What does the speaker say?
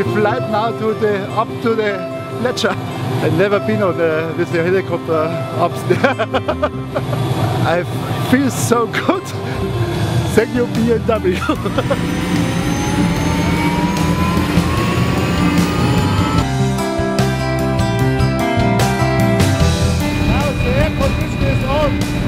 we fly now to the up to the Gletscher. I've never been on with the helicopter up there. I feel so good. Thank you, BMW. Now the air conditioner is on.